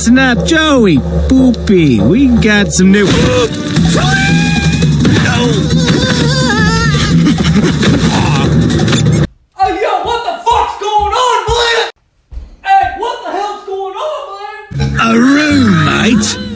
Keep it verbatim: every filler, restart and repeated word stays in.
Listen up, Joey. Poopy. We got some new... Hey, yo, what the fuck's going on, man? Hey, what the hell's going on, man? A room, mate.